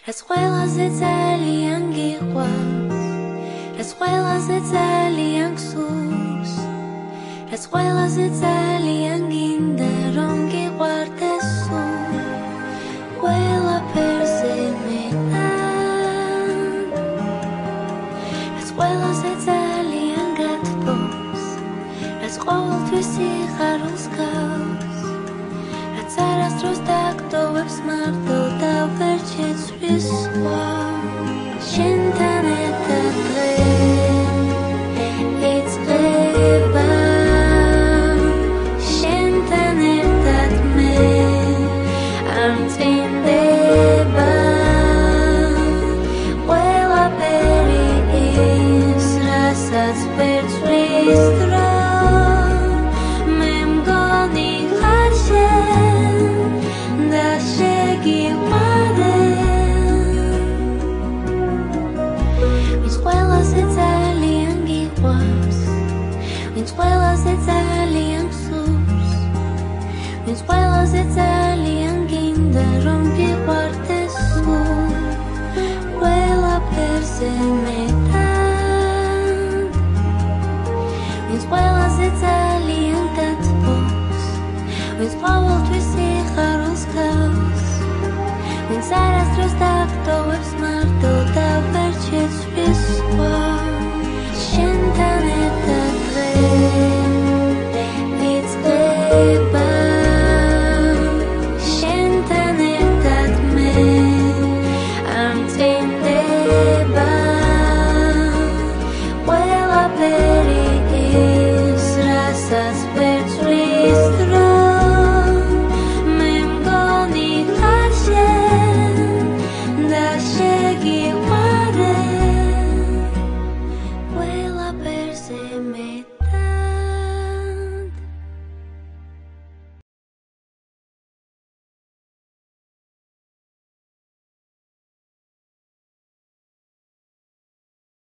რაც ყველაზე ძალიან გიყვარს, რაც ყველაზე ძალიან გსურს, რაც ყველაზე ძალიან გინდა რომ გიყვარდეს სულ, ყველაფერზე მეტად, რაც ყველაზე ძალიან გათბობს, რაც ყოველთვის სიხარულს გავს, რაც არასდროს დაგტოვებს მარტო და ვერ შეცვლის სხვა. შენთან ერთად დღე იწყება, შენთან ერთად მე არ მწინდება, ყველაფერი ის, რასაც ვერ ცვლის დრო, მე მგონი ხარ შენ და შეგიყვარე, ვინც ყველაზე ძალიან გიყვარს, ვინც ყველაზე ძალიან გსურს, ვინც ყველაზე ძალიან გინდა რომ გიყვარდეს სულ, ყველაფერზე მეტად, ვინც ყველაზე ძალიან დათბობს, ვინც ყოველთვის სიხარულს გავს, ვინც არასდროს დაგტოვებს მარტო და ვერ შეცვლის სხვა.